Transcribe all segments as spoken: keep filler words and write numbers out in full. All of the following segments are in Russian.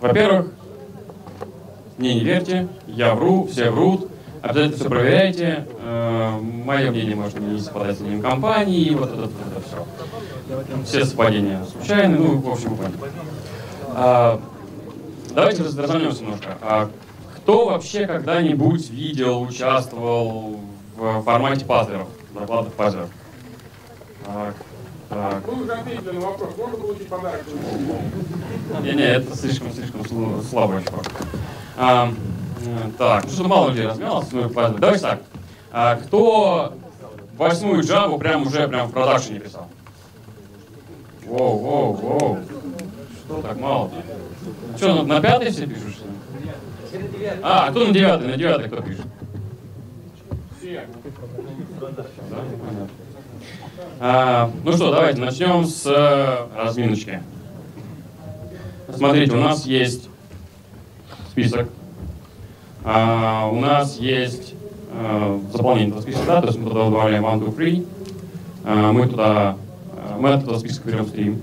Во-первых, мне не верьте, я вру, все врут, обязательно все проверяйте. Э, мое мнение может не совпадать с мнением компании, и вот это, вот это все. Все совпадения случайны, ну, в общем, понял. А, давайте развернемся немножко. А кто вообще когда-нибудь видел, участвовал в формате пазлеров, докладных пазлеров? Так, так. Ну, вы ответили на вопрос, можно получить подарок? Не-не, это слишком-слишком слабо еще. А, так, ну что мало людей размялось, ну, давайте так. А, кто восьмую Java прям уже прям в продакшене писал? Воу, воу, воу. Что так мало? Что, на, на пятой все пишут, что ли? А, кто на девятой? На девятой кто пишет? Все. Да, понятно. А, ну что, давайте начнем с э, разминочки. Смотрите, у нас есть список. А, у нас есть э, заполнение этого списка, да, то есть мы туда добавляем one, two, three. А, мы туда, мы от этого списка берем стрим.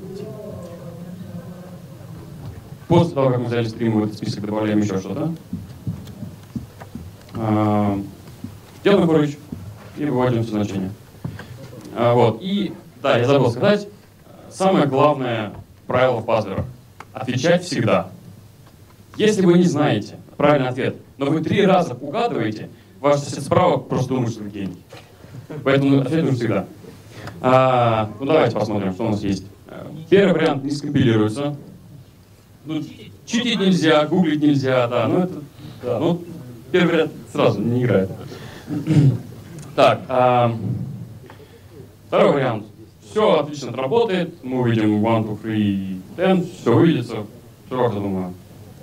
После того, как мы взяли стрим, мы в этот список добавляем еще что-то. А, делаем for each и выводим все значения. А, вот. И, да, я забыл сказать, самое главное правило в пазлерах — отвечать всегда. Если вы не знаете правильный ответ, но вы три раза угадываете, ваш сосед справа просто думает, что вы гений. Поэтому ответ нужен всегда. А, ну давайте посмотрим, что у нас есть. Первый вариант не скомпилируется. Ну, читить нельзя, гуглить нельзя, да. Ну, это, да, ну, первый вариант сразу не играет. Так, а, второй вариант. Все отлично работает. Мы увидим one, two, three, ten. Все выведется. Широко, думаю.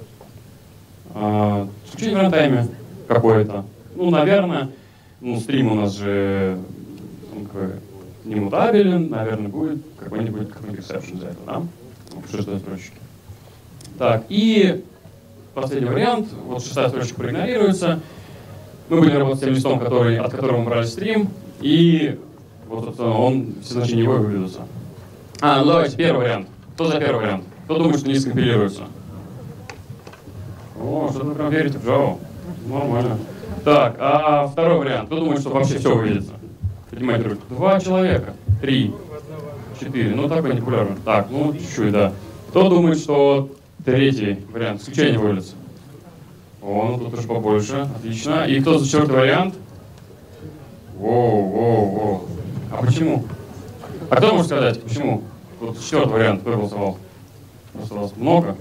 А, исключение в рантайме какое-то. Ну, наверное, ну, стрим у нас же он какой, не мутабелен. Наверное, будет какой-нибудь какой-нибудь exception за это, да? В шестой строчке. Так, и последний вариант. Вот шестая строчка проигнорируется. Мы будем работать с тем листом, который, от которого мы брали стрим. И вот, собственно, он, все значения его выведутся. А, ну давайте, первый вариант. Кто за первый вариант? Кто думает, что не скомпилируется? О, что-то вы прям верите в Java. Нормально. Так, а второй вариант. Кто думает, что вообще все выведется? Поднимайте руку. Два человека. Три. Четыре. Ну, такой непопулярный. Так, ну, чуть-чуть, да. Кто думает, что третий вариант? Исключение выведется? О, ну тут уж побольше. Отлично. И кто за четвертый вариант? Воу, воу, воу. А почему? А кто может сказать, почему? Вот четвертый вариант, кто голосовал? Просто у вас много?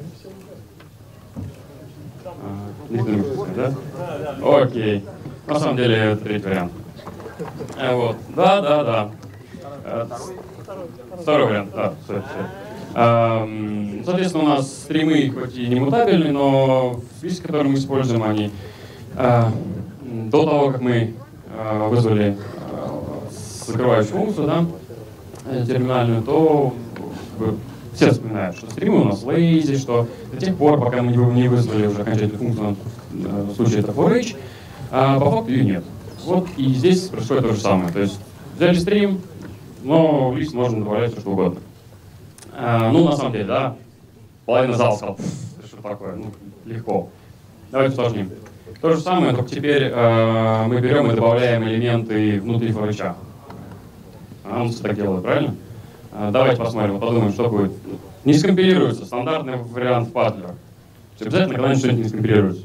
А, никто не может сказать, да? Окей. На самом деле, это третий вариант. А, вот. Да, да, да. А, второй вариант, да, все, все. А, соответственно, у нас стримы хоть и не мутабельны, но в списке, который мы используем, они а, до того, как мы а, вызвали а, закрывающую функцию, да, терминальную, то все вспоминают, что стримы у нас lazy, что до тех пор, пока мы не вызвали уже окончательную функцию, в случае это for each, а по факту ее нет. Вот и здесь происходит то же самое. То есть взяли стрим, но в лист можно добавлять все что угодно. А, ну, на самом деле, да, половина зала сказала, что такое, ну, легко. Давайте усложним. То же самое, только теперь э, мы берем и добавляем элементы внутри for each. А он все так делает, правильно? А, давайте посмотрим, подумаем, что будет. Не скомпилируется, стандартный вариант в пазлерах. Обязательно когда-нибудь что-нибудь не скомпилируется.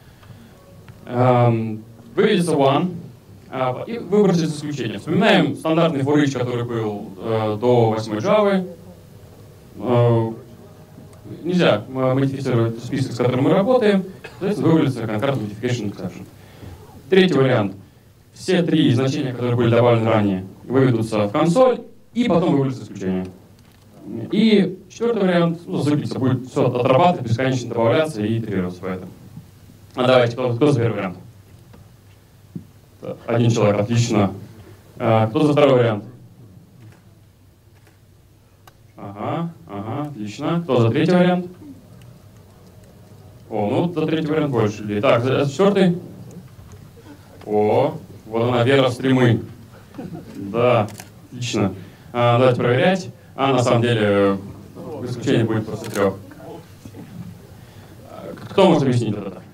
Эм, выведется one, э, и выбросится исключение. Вспоминаем стандартный for each, который был э, до восьмой Java. Э, нельзя модифицировать список, с которым мы работаем. Соответственно, вывалится concurrent modification exception. Третий вариант. Все три значения, которые были добавлены ранее, выведутся в консоль, и потом вывалится исключение. И четвертый вариант, ну, засыпется, будет все отрабатывать, бесконечно добавляться и итерироваться по этому. А давайте, кто, кто за первый вариант? Один человек, отлично. А, кто за второй вариант? Ага, ага, отлично. Кто за третий вариант? О, ну за третий вариант больше людей. Так, за, за четвертый? О, вот она, вера в стримы. Да, отлично. А, давайте проверять. А на самом деле исключение будет просто трех. Кто может объяснить вот это?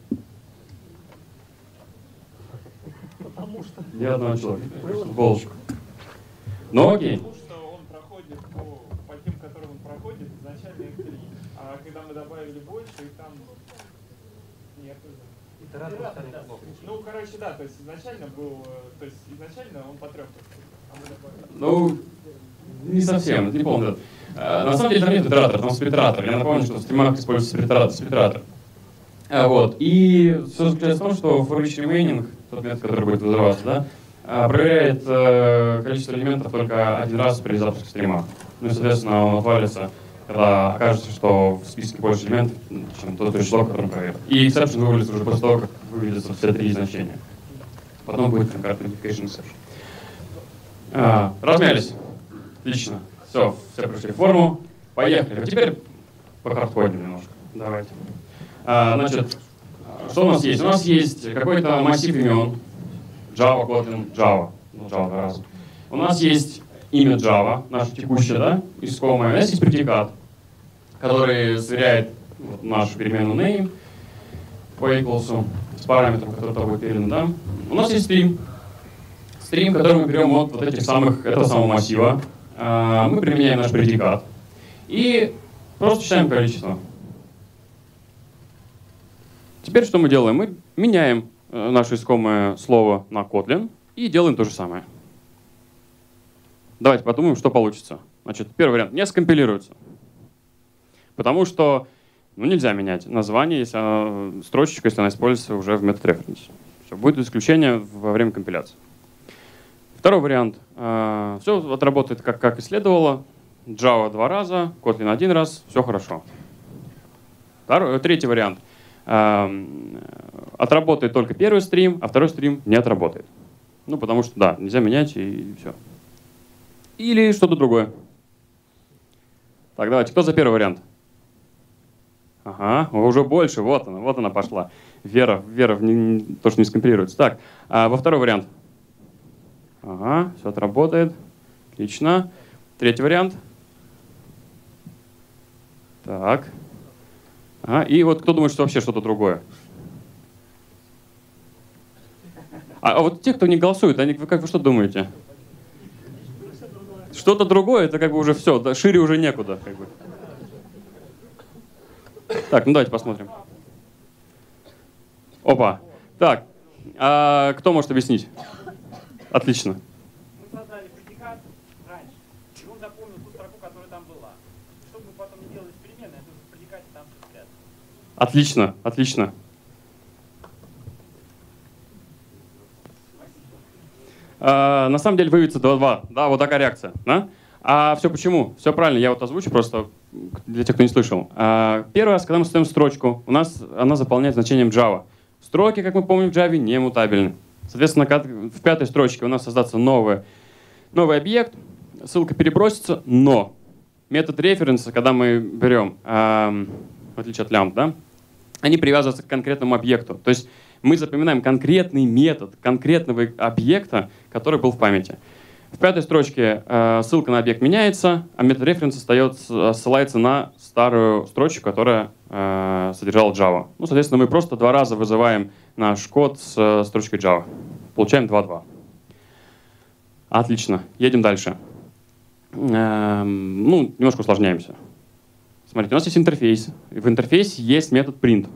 Потому что... Ни одного человека. Волжку. Ну окей. Потому что он проходит по, по тем, которым он проходит, изначально их три. А когда мы добавили больше, их там нет уже. Итератор старый блок. Ну, короче, да, то есть изначально был, то есть изначально он по трем. А мы добавили. Ну, не совсем, не помню. А, на самом деле там нет итератора, там спитератор. Я напомню, что в стримах используется спитератор. спитератор. А, вот. И все заключается в том, что for each remaining, тот метод, который будет вызываться, да, а, проверяет э, количество элементов только один раз при запуске стрима. Ну и, соответственно, он отвалится, когда окажется, что в списке больше элементов, чем тот число, который он проверил. И exception вывалится уже после того, как выведутся все три значения. Потом будет concurrent notification exception. А, размялись. Отлично. Все, все пришли в форму. Поехали. А теперь похардкодим немножко. Давайте. А, значит, что у нас есть? У нас есть какой-то массив имен. Java, Kotlin, Java. Ну, Java два раза. У нас есть имя Java, наше текущее, да, искомое. У нас есть предикат, который сверяет вот, нашу переменную name по equals с параметром, который туда будет передан, да. У нас есть стрим. Стрим, который мы берем от вот этих самых, этого самого массива. А, мы применяем наш предикат. И просто считаем количество. Теперь что мы делаем? Мы меняем э, наше искомое слово на Kotlin и делаем то же самое. Давайте подумаем, что получится. Значит, первый вариант. Не скомпилируется. Потому что ну, нельзя менять название, если она, строчечку, если она используется уже в метод reference. Все, будет исключение во время компиляции. Второй вариант. Э, все отработает как, как и следовало. Java два раза, Kotlin один раз, все хорошо. Второй, третий вариант. Отработает только первый стрим, а второй стрим не отработает. Ну, потому что, да, нельзя менять и все. Или что-то другое. Так, давайте, кто за первый вариант? Ага, уже больше, вот она, вот она пошла. Вера, вера в не, то, что не скомпилируется. Так, а во второй вариант? Ага, все отработает. Отлично. Третий вариант? Так. Ага, и вот кто думает, что вообще что-то другое? А, а вот те, кто не голосует, они, вы как вы что думаете? Что-то другое, это как бы уже все, да, шире уже некуда. Как бы. Так, ну давайте посмотрим. Опа. Так, а кто может объяснить? Отлично. Мы создали предикат раньше, и он запомнил ту строку, которая там была. Чтобы мы потом не делали переменные, это уже в предикате там все спрятано. Отлично, отлично. А, на самом деле выведется два-два. Да, вот такая реакция. Да? А все почему? Все правильно, я вот озвучу просто для тех, кто не слышал. А, первый раз, когда мы ставим строчку, у нас она заполняет значением Java. Строки, как мы помним, в Java не мутабельны. Соответственно, в пятой строчке у нас создастся новый, новый объект, ссылка перебросится, но метод референса, когда мы берем, э, в отличие от лямбд, да, они привязываются к конкретному объекту. То есть мы запоминаем конкретный метод конкретного объекта, который был в памяти. В пятой строчке э, ссылка на объект меняется, а метод референса остается, ссылается на старую строчку, которая э, содержала Java. Ну, соответственно, мы просто два раза вызываем наш код с э, строчкой Java. Получаем два-два. Отлично. Едем дальше. Эм, ну, немножко усложняемся. Смотрите, у нас есть интерфейс. В интерфейсе есть метод print.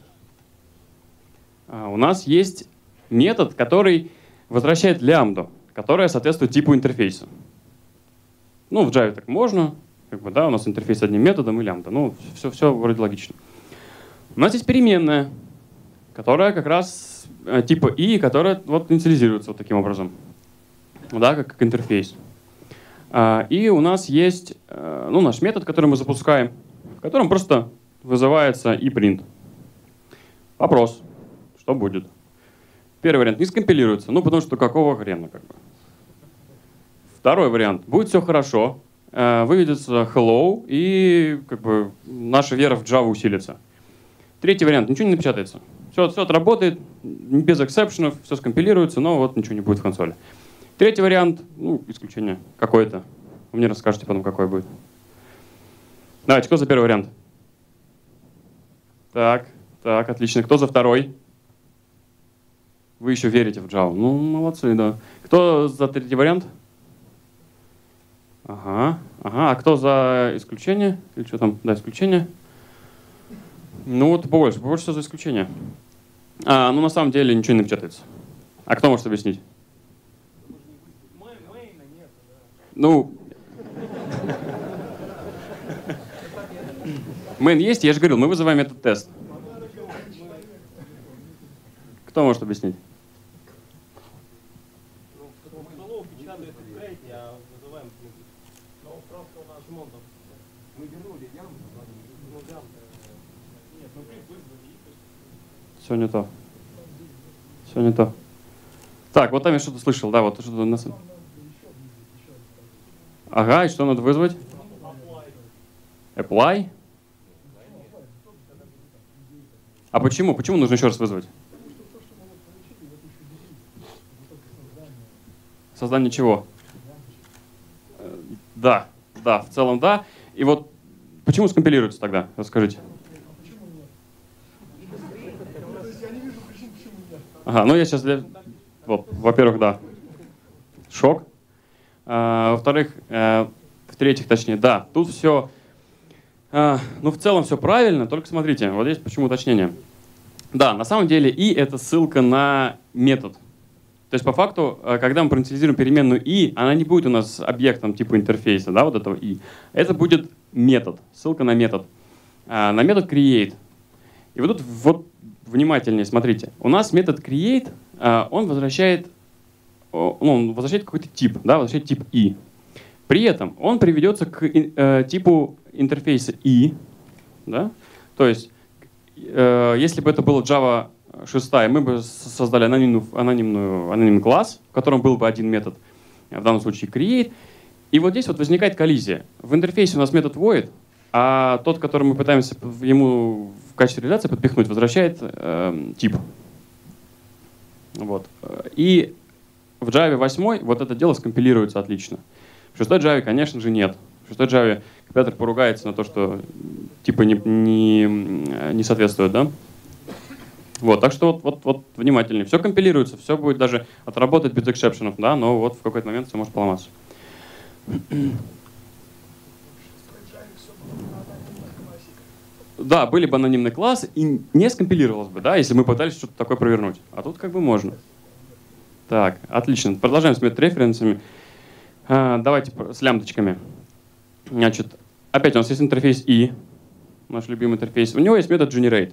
А у нас есть метод, который возвращает лямбду, которая соответствует типу интерфейса. Ну, в Java так можно. Как бы, да, у нас интерфейс с одним методом и лямбда. Ну, все, все вроде логично. У нас есть переменная, которая как раз э, типа и, которая вот инициализируется вот таким образом. Да, как, как интерфейс. А, и у нас есть э, ну, наш метод, который мы запускаем, в котором просто вызывается и print. Вопрос. Что будет? Первый вариант не скомпилируется, ну потому что какого хрена как бы. Второй вариант. Будет все хорошо, э, выведется hello, и как бы наша вера в Java усилится. Третий вариант. Ничего не напечатается. Все, все отработает, без эксепшенов, все скомпилируется, но вот ничего не будет в консоли. Третий вариант, ну, исключение какое-то. Вы мне расскажете потом, какой будет. Давайте, кто за первый вариант? Так, так, отлично. Кто за второй? Вы еще верите в Java. Ну, молодцы, да. Кто за третий вариант? Ага, ага. А кто за исключение? Или что там? Да, исключение. Ну вот больше, больше всего за исключение. А, ну на самом деле ничего не напечатается. А кто может объяснить? Ну, main есть, я же говорил, мы вызываем этот тест. Кто может объяснить? Все не то. Все не то. Так, вот там я что-то слышал, да, вот что-то нас... Ага, и что надо вызвать? Apply? А почему? Почему нужно еще раз вызвать? Создание чего? Да, да, в целом да. И вот почему скомпилируется тогда? Расскажите. Ага, ну я сейчас... Для... Вот, во-первых, да. Шок. А, во-вторых, а, в-третьих, точнее, да, тут все... А, ну, в целом все правильно, только смотрите, вот здесь почему уточнение. Да, на самом деле и это ссылка на метод. То есть, по факту, когда мы параметризируем переменную и, она не будет у нас объектом типа интерфейса, да, вот этого и. Это будет метод, ссылка на метод. А, на метод create. И вот тут вот внимательнее смотрите. У нас метод create, а, он возвращает, ну, он возвращает какой-то тип, да, возвращает тип и. При этом он приведется к э, типу интерфейса и, да, то есть, э, если бы это было Java шесть, мы бы создали анонимную, анонимную, анонимный класс, в котором был бы один метод, в данном случае create, и вот здесь вот возникает коллизия. В интерфейсе у нас метод void, а тот, который мы пытаемся ему в качестве реализации подпихнуть, возвращает э, тип. Вот. И в Java восемь вот это дело скомпилируется отлично. В шестой Java, конечно же, нет. В шестой Java компилятор поругается на то, что типа не, не, не соответствует, да? Вот, так что вот, вот, вот внимательнее. Все компилируется, все будет даже отработать без эксепшенов, да, но вот в какой-то момент все может поломаться. Да, были бы анонимный класс, и не скомпилировалось бы, да, если мы пытались что-то такое провернуть. А тут как бы можно. Так, отлично. Продолжаем с метод-референсами. А, давайте с лямбдочками. Значит, опять у нас есть интерфейс и, наш любимый интерфейс. У него есть метод generate.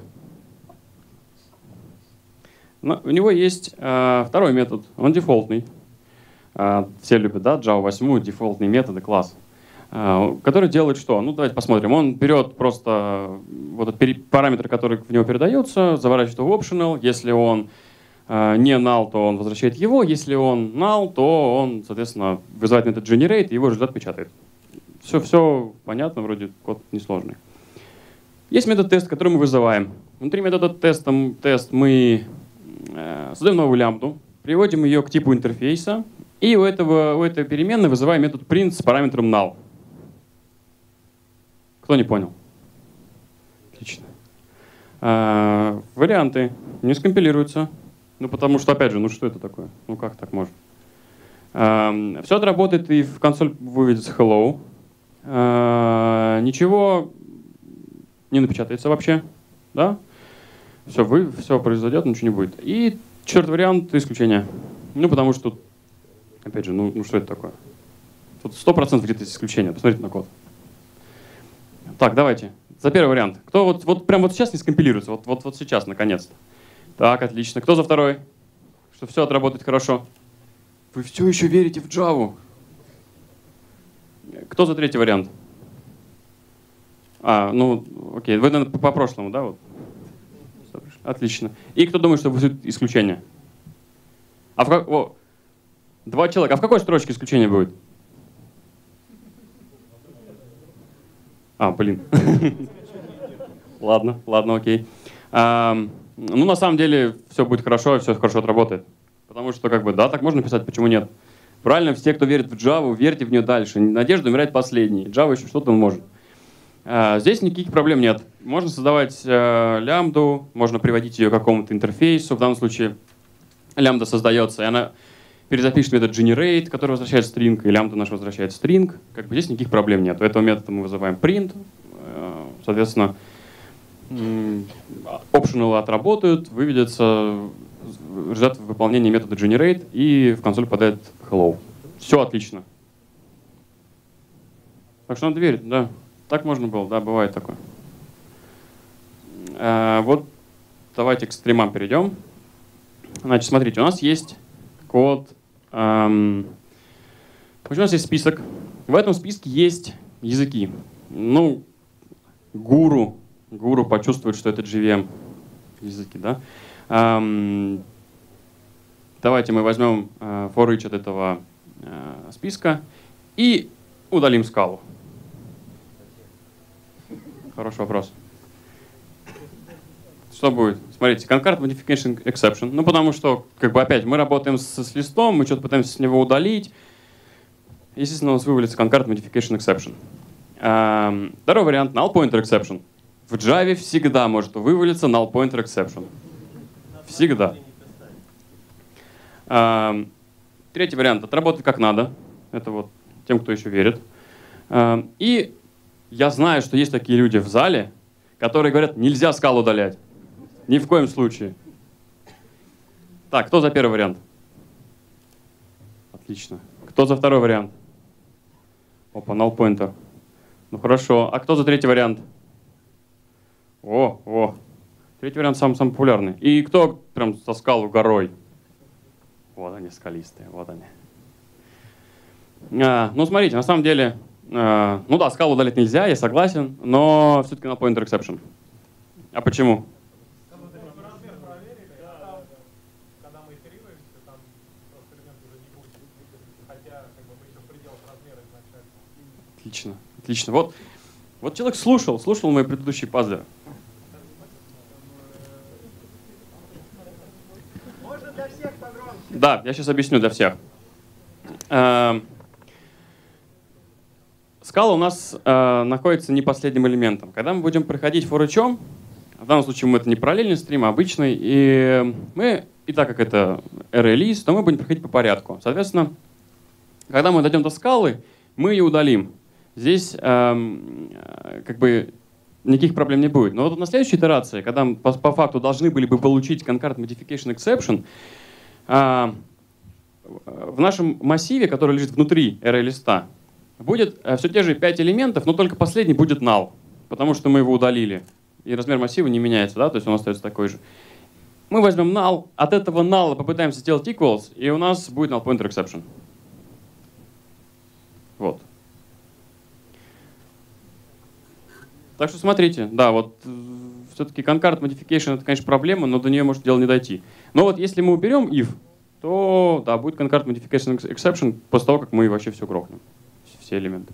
Но у него есть а, второй метод, он дефолтный. А, все любят, да, Java восемь, дефолтные методы, класс. Который делает что? Ну, давайте посмотрим. Он берет просто вот этот параметр, который в него передается, заворачивает его в optional. Если он э, не null, то он возвращает его. Если он null, то он, соответственно, вызывает метод generate и его результат печатает. Все, все понятно, вроде код несложный. Есть метод тест, который мы вызываем. Внутри метода теста, тест мы э, создаем новую лямбду, приводим ее к типу интерфейса, и у, этого, у этой переменной вызываем метод print с параметром null. Кто не понял? Отлично. А, варианты не скомпилируются. Ну, потому что, опять же, ну что это такое? Ну, как так можно? А, все это работает, и в консоль выведется hello. А, ничего не напечатается вообще. Да? Все, вы, все произойдет, ничего не будет. И четвертый вариант — исключение. Ну, потому что, опять же, ну, ну что это такое? Тут сто процентов где-то есть исключение. Посмотрите на код. Так, давайте. За первый вариант. Кто вот, вот прям вот сейчас не скомпилируется? Вот, вот, вот сейчас, наконец-то. Так, отлично. Кто за второй? Что все отработает хорошо. Вы все еще верите в Java? Кто за третий вариант? А, ну, окей. Вы, наверное, по, по прошлому, да? Вот. Отлично. И кто думает, что будет исключение? А в как... О, два человека. А в какой строчке исключение будет? А, блин. Ладно, ладно, окей. А, ну, на самом деле, все будет хорошо, все хорошо отработает. Потому что, как бы, да, так можно писать, почему нет? Правильно, все, кто верит в Java, верьте в нее дальше. Надежда умирает последней. Java еще что-то может. А, здесь никаких проблем нет. Можно создавать а, лямбду, можно приводить ее к какому-то интерфейсу. В данном случае лямбда создается, и она перезапишет метод generate, который возвращает string, и лямбда наш возвращает string. Как бы здесь никаких проблем нет. У этого метода мы вызываем print. Соответственно, optional отработают, выведется результат выполнения метода generate, и в консоль подает hello. Все отлично. Так что надо верить, да. Так можно было, да, бывает такое. А, вот давайте к стримам перейдем. Значит, смотрите, у нас есть код. Эм, у нас есть список. В этом списке есть языки. Ну, гуру. Гуру почувствует, что это джей ви эм языки, да. Эм, давайте мы возьмем э, for each от этого э, списка и удалим скалу. Хороший вопрос. Что будет? Смотрите, concurrent modification exception. Ну, потому что, как бы, опять, мы работаем с, с листом, мы что-то пытаемся с него удалить. Естественно, у нас вывалится concurrent modification exception. Эм, второй вариант — null pointer exception. В Java всегда может вывалиться null pointer exception. Всегда. Эм, третий вариант — отработать как надо. Это вот тем, кто еще верит. Эм, и я знаю, что есть такие люди в зале, которые говорят, нельзя скалу удалять. Ни в коем случае. Так, кто за первый вариант? Отлично. Кто за второй вариант? Опа, null pointer. Ну хорошо. А кто за третий вариант? О, о. Третий вариант самый, самый популярный. И кто прям со скалу горой? Вот они, скалистые, вот они. А, ну смотрите, на самом деле, а, ну да, скалу удалить нельзя, я согласен, но все-таки null pointer exception. А почему? Отлично, отлично. Вот, вот человек слушал, слушал мои предыдущие пазлы. Можно для всех погромче? Да, я сейчас объясню для всех. Э, скала у нас э, находится не последним элементом. Когда мы будем проходить форычом, в данном случае мы это не параллельный стрим, а обычный, и мы, и так как это array-list, то мы будем проходить по порядку. Соответственно, когда мы дойдем до скалы, мы ее удалим. Здесь эм, как бы никаких проблем не будет. Но вот на следующей итерации, когда мы по, по факту должны были бы получить concurrent modification exception, э, в нашем массиве, который лежит внутри array-листа, будет э, все те же пять элементов, но только последний будет null, потому что мы его удалили. И размер массива не меняется, да, то есть он остается такой же. Мы возьмем null, от этого null попытаемся сделать equals, и у нас будет null pointer exception. Вот. Так что смотрите, да, вот все-таки concurrent modification — это, конечно, проблема, но до нее может дело не дойти. Но вот если мы уберем if, то да, будет concurrent modification exception после того, как мы вообще все грохнем, все элементы.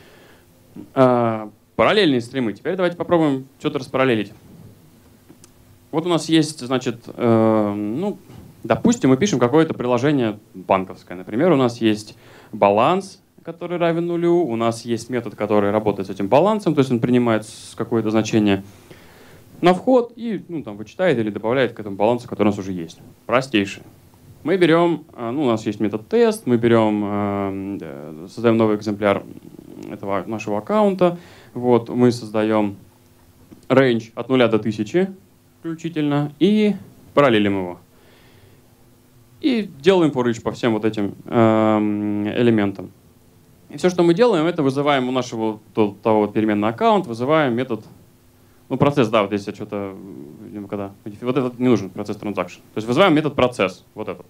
А, параллельные стримы. Теперь давайте попробуем что-то распараллелить. Вот у нас есть, значит, э, ну, допустим, мы пишем какое-то приложение банковское. Например, у нас есть баланс, который равен нулю. У нас есть метод, который работает с этим балансом, то есть он принимает какое-то значение на вход и ну, там, вычитает или добавляет к этому балансу, который у нас уже есть. Простейший. Мы берем, ну, у нас есть метод тест, мы берем, создаем новый экземпляр этого нашего аккаунта. Вот, мы создаем range от нуля до тысячи включительно и параллелим его. И делаем for each по всем вот этим элементам. И все, что мы делаем, это вызываем у нашего того переменного аккаунта, вызываем метод, ну, процесс, да, вот здесь я что-то, когда, вот этот не нужен, процесс transaction. То есть вызываем метод процесс, вот этот.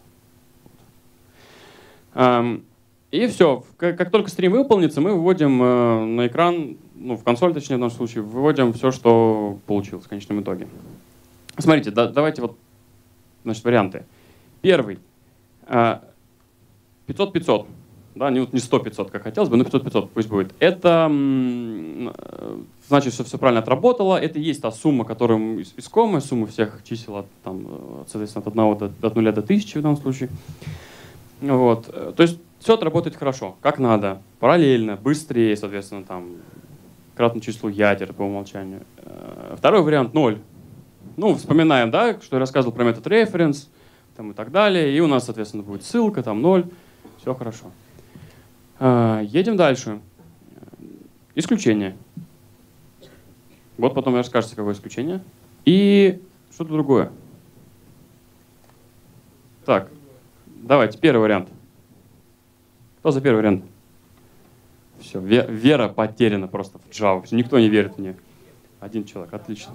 И все, как, как только стрим выполнится, мы выводим э, на экран, ну, в консоль, точнее, в нашем случае, выводим все, что получилось в конечном итоге. Смотрите, да, давайте вот, значит, варианты. Первый. пятьсот пятьсот. Да, не, не сто пятьсот, как хотелось бы, но пятьсот пятьсот пусть будет. Это значит, что все правильно отработало. Это есть та сумма, которая искомая, сумма всех чисел от, там, соответственно, от одного до, от нуля до тысячи в данном случае. Вот. То есть все отработает хорошо, как надо, параллельно, быстрее, соответственно, там, кратно числу ядер по умолчанию. Второй вариант — ноль. Ну, вспоминаем, да, что я рассказывал про метод reference там, и так далее. И у нас, соответственно, будет ссылка, там ноль. Все хорошо. Едем дальше. Исключение. Вот потом расскажете, какое исключение. И что-то другое. Так, давайте, первый вариант. Кто за первый вариант? Все, вера потеряна просто в Java. Никто не верит в нее. Один человек, отлично.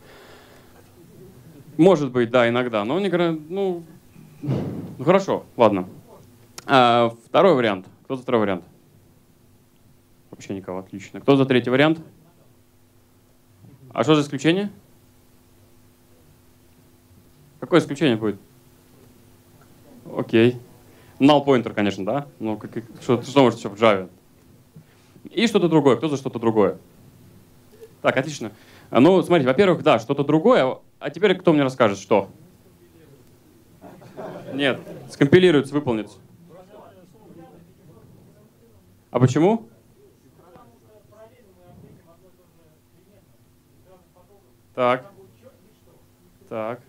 Может быть, да, иногда, но не ну, ну хорошо, ладно. А, второй вариант. Кто за второй вариант? Вообще никого, отлично. Кто за третий вариант? А что за исключение? Какое исключение будет? Окей. Null pointer, конечно, да? Ну, как, что, что может еще в Java? И что-то другое. Кто за что-то другое? Так, отлично. Ну, смотрите, во-первых, да, что-то другое. А теперь кто мне расскажет, что? Нет, скомпилируется, выполнится. А почему? Так. Так.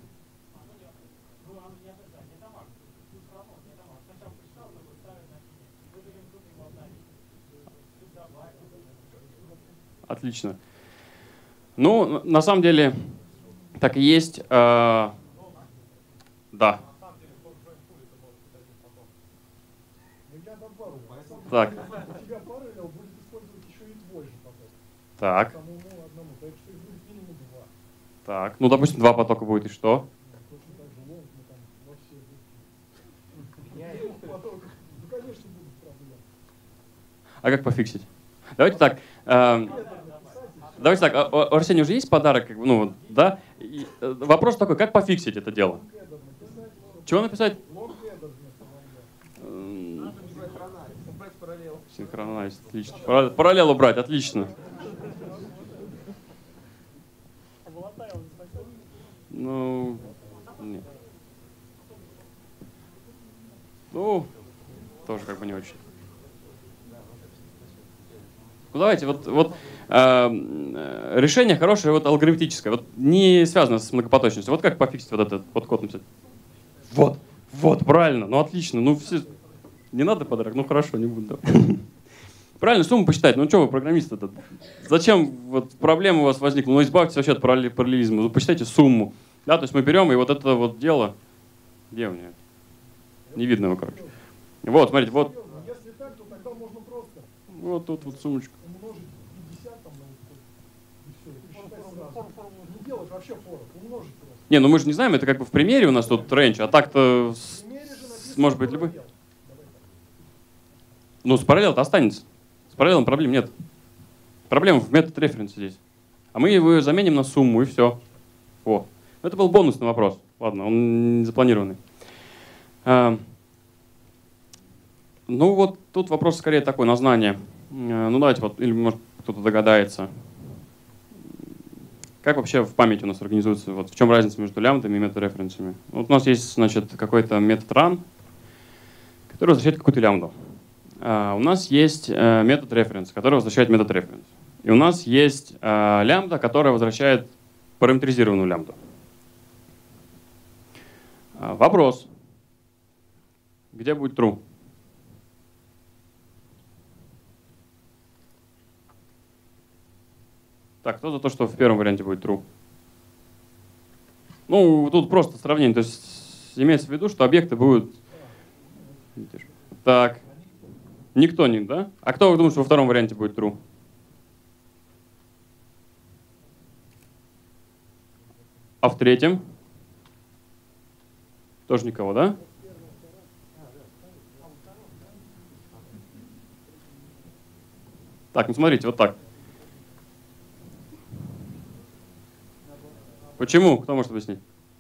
Отлично. Ну, на самом деле, так и есть. Э, да. Так. Так. Так. Ну, допустим, два потока будет, и что? А как пофиксить? Давайте так. Э, давайте так. У Арсения уже есть подарок? Ну, да? И, э, вопрос такой, как пофиксить это дело? Чего написать? Синхронайз, отлично. Параллел убрать, отлично. Ну, нет. Ну, тоже как бы не очень. Ну давайте, вот, вот э, решение хорошее, вот алгоритмическое, вот не связано с многопоточностью. Вот как пофиксить вот этот вот код написать? Вот, вот, правильно, ну отлично, ну все, не надо подарок, ну хорошо, не буду. Да. Правильно, сумму посчитать, ну что вы, программист этот, зачем вот проблема у вас возникла, ну избавьтесь вообще от параллелизма, ну посчитайте сумму, да, то есть мы берем и вот это вот дело, где у меня, не видно его, короче. Вот, смотрите, вот. Если так, то тогда можно просто вот тут вот сумочка. умножить пятьдесят там на вот и все, и посчитать сразу. Не делать вообще форов, умножить просто. Не, ну мы же не знаем, это как бы в примере у нас тут рейндж, а так-то может быть любой. Ну, с параллелом-то останется. С параллелом проблем нет. Проблема в метод референса здесь. А мы его заменим на сумму, и все. О. Это был бонусный вопрос. Ладно, он не запланированный. А, ну вот тут вопрос скорее такой, на знание. А, ну давайте вот, или может кто-то догадается. Как вообще в памяти у нас организуется, вот в чем разница между лямбдами и метод-референсами? Вот у нас есть, значит, какой-то метод run, который возвращает какую-то лямбду. Uh, у нас есть uh, метод reference, который возвращает метод reference. И у нас есть uh, лямбда, которая возвращает параметризированную лямбду. Uh, вопрос. Где будет true? Так, кто за то, что в первом варианте будет true? Ну, тут просто сравнение. То есть имеется в виду, что объекты будут... Так. Никто не, да? А кто думает, что во втором варианте будет true? А в третьем? Тоже никого, да? Так, ну смотрите, вот так. Почему? Кто может объяснить?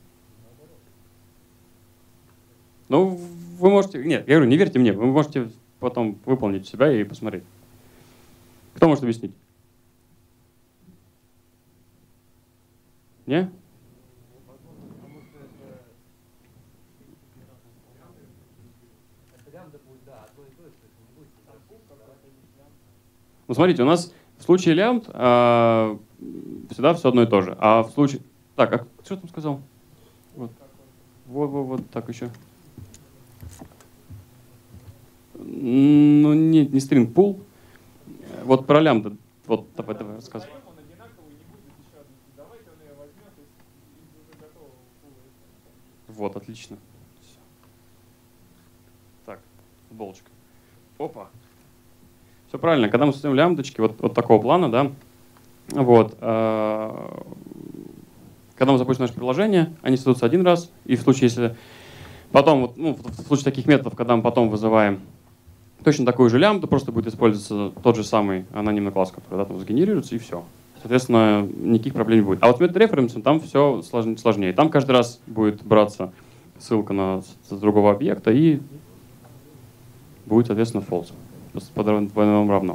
Ну, вы можете... Нет, я говорю, не верьте мне, вы можете потом выполнить себя и посмотреть. Кто может объяснить? Не? Ну, смотрите, у нас В случае лямбд а, всегда все одно и то же. А в случае... Так, а что там сказал? Вот, вот, вот, вот так еще. Ну, нет, не string pool. Вот про лямбда. Вот, давай, давай, рассказывай. Он одинаковый, не будет еще одной. Давайте он ее возьмет из, из уже готового пула. Вот, отлично. Всё. Так, футболочка. Опа. Все правильно. Когда мы создаем лямбдочки вот, вот такого плана, да, вот, э, когда мы запустим наше приложение, они создаются один раз, и в случае, если потом, вот, ну, в случае таких методов, когда мы потом вызываем точно такую же лямбду, просто будет использоваться тот же самый анонимный класс, который да, там сгенерируется, и все. Соответственно, никаких проблем не будет. А вот метод референса, там все сложнее. Там каждый раз будет браться ссылка на с другого объекта, и будет, соответственно, false. По двойному равно.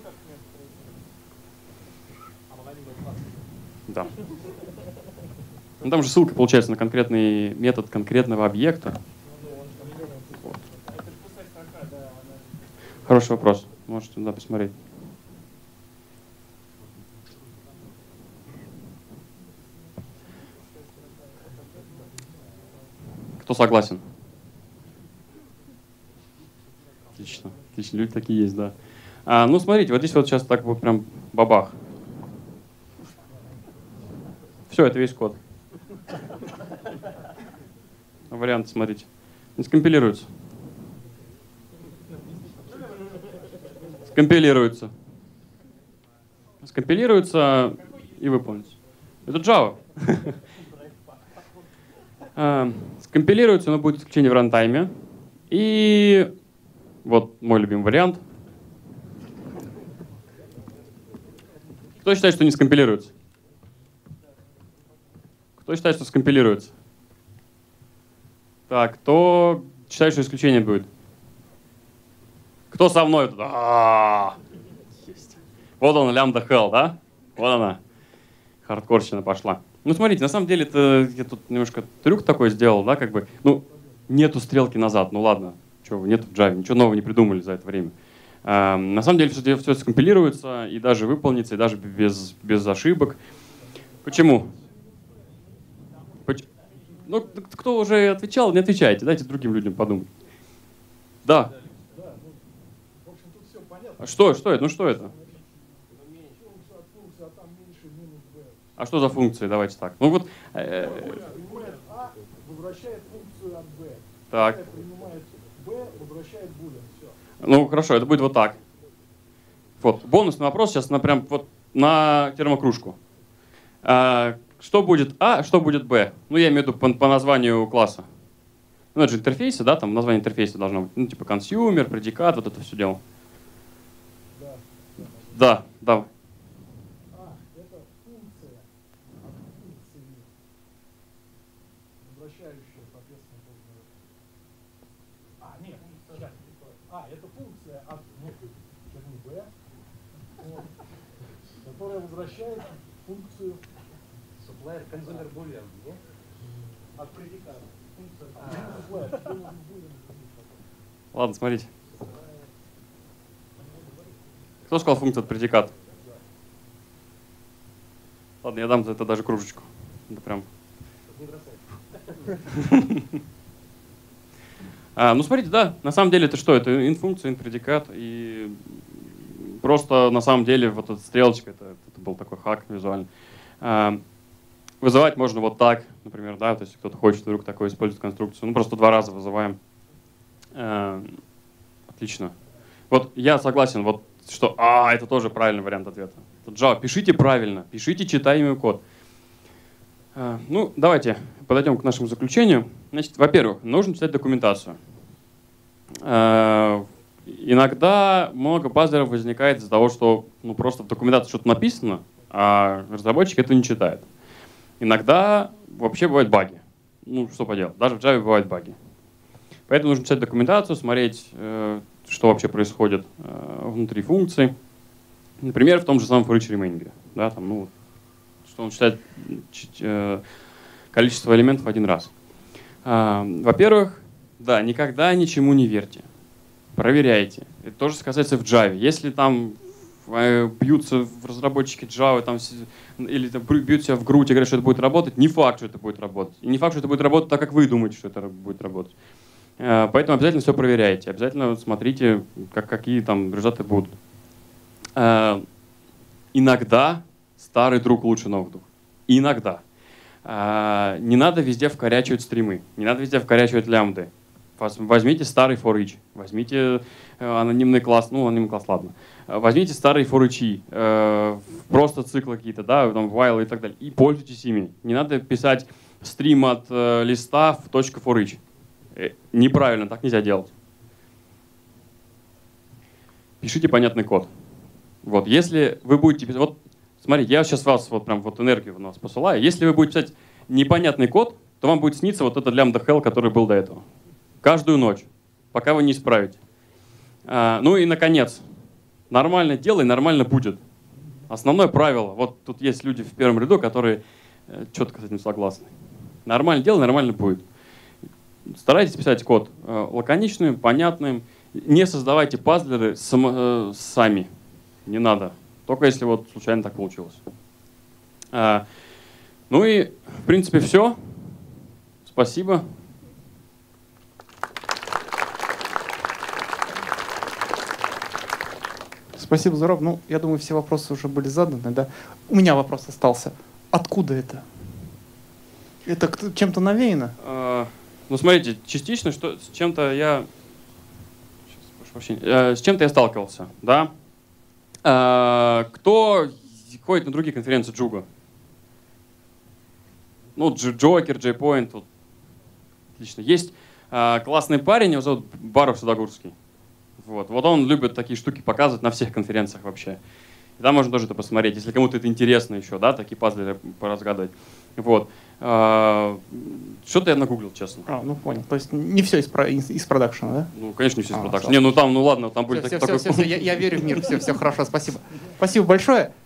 Да. Ну, там же ссылка получается на конкретный метод конкретного объекта. Вот. Хороший вопрос. Можете туда посмотреть. Кто согласен? Отлично. Отлично. Люди такие есть, да. А, ну, смотрите, вот здесь вот сейчас так вот прям бабах. Все, это весь код. Варианты, смотрите. Не скомпилируется. Скомпилируется. Скомпилируется и выполнится. Это Java. Скомпилируется, но будет исключение в рантайме. И вот мой любимый вариант. Кто считает, что не скомпилируется? Кто считает, что скомпилируется? Так, кто считает, что исключение будет? Кто со мной? А-а-а! Вот он, лямбда hell, да? Вот она. Хардкорщина пошла. Ну, смотрите, на самом деле, это я тут немножко трюк такой сделал, да, как бы. Ну, нету стрелки назад, ну ладно. Что, нету в Java, ничего нового не придумали за это время. А, на самом деле, все, все скомпилируется и даже выполнится, и даже без, без ошибок. Почему? Ну, кто уже отвечал, не отвечайте, дайте другим людям подумать. Да. Да, ну, в общем, тут все понятно. А что, что это? Ну что это? Функция от функции, а там меньше минус b. А что за функции? Давайте так. Ну вот. Э, Принимает а, возвращает функцию от b. Так. Принимает b, возвращает boolean. Все. Ну хорошо, это будет вот так. Вот бонусный вопрос сейчас на прям вот на термокружку. А, что будет а, что будет b? Ну я имею в виду по, по названию класса. Ну это же интерфейсы, да, там название интерфейса должно быть. Ну типа consumer, предикат, вот это все дело. Да. Да, да. А, это функция от функции, возвращающая, соответственно, должна... А, нет, сейчас. А, это функция от, ну, верни, b, вот, которая возвращает функцию Supplier consumer boolean, нет? от предиката. Функция от boolean. Ладно, смотрите. Кто сказал функция от предиката? Ладно, я дам за это даже кружечку. Это прям. А, ну смотрите, да, на самом деле это что? Это int-функция, int-предикат. И просто на самом деле вот эта стрелочка, это, это был такой хак визуальный. А, вызывать можно вот так, например, да, то есть кто-то хочет вдруг такой использовать конструкцию. Ну просто два раза вызываем. А, отлично. Вот я согласен, вот что, а, это тоже правильный вариант ответа. Java, пишите правильно, пишите читаемый код. А, ну, давайте подойдем к нашему заключению. Значит, во-первых, нужно читать документацию. А, иногда много базеров возникает из-за того, что ну, просто в документации что-то написано, а разработчик это не читает. Иногда вообще бывают баги. Ну, что поделать, даже в Java бывают баги. Поэтому нужно читать документацию, смотреть, что вообще происходит внутри функций. Например, в том же самом for each remainder. Да, там, ну, что он считает количество элементов один раз. Во-первых, да, никогда ничему не верьте. Проверяйте. Это тоже касается в Java. Если там бьются в разработчики Java там, или там, бьют себя в грудь и говорят, что это будет работать, не факт, что это будет работать. И не факт, что это будет работать так, как вы думаете, что это будет работать. Поэтому обязательно все проверяйте, обязательно смотрите, как, какие там результаты будут. Иногда старый друг лучше новых друг. Иногда. Не надо везде вкорячивать стримы, не надо везде вкорячивать лямбды. Возьмите старый for each, возьмите анонимный класс, ну анонимный класс, ладно. Возьмите старые for each, просто циклы какие-то, да, там while и так далее, и пользуйтесь ими. Не надо писать стрим от листа в точку for each. Неправильно, так нельзя делать. Пишите понятный код. Вот, если вы будете писать, вот, смотрите, я сейчас вас вот прям вот энергию в нас посылаю. Если вы будете писать непонятный код, то вам будет сниться вот этот лямбда hell, который был до этого. Каждую ночь, пока вы не исправите. А, ну и, наконец, нормально делай, нормально будет. Основное правило, вот тут есть люди в первом ряду, которые э, четко с этим согласны. Нормально делай, нормально будет. Старайтесь писать код э, лаконичным, понятным. Не создавайте пазлеры сам, э, сами. Не надо. Только если вот случайно так получилось. А, ну и, в принципе, все. Спасибо. Спасибо, здорово. Ну, я думаю, все вопросы уже были заданы, да? У меня вопрос остался. Откуда это? Это чем-то навеяно? А, ну, смотрите, частично, что с чем-то я... Сейчас, прошу прощения. С чем-то я сталкивался, да? А, кто ходит на другие конференции Джуга? Ну, Джокер, JPoint, вот. Отлично. Есть а, классный парень, его зовут Баров Судогурский. Вот. вот он любит такие штуки показывать на всех конференциях вообще. И там можно тоже это посмотреть, если кому-то это интересно еще, да, такие пазлы поразгадывать. Вот. А, что-то я нагуглил, честно. А, ну понял. То есть не все из, про, из, из продакшена, да? Ну, конечно, не все из а, продакшена. Не, ну там, ну ладно, там все, будет все, такой... все, все, все, я, я верю в мир, все, все хорошо, спасибо. Спасибо большое.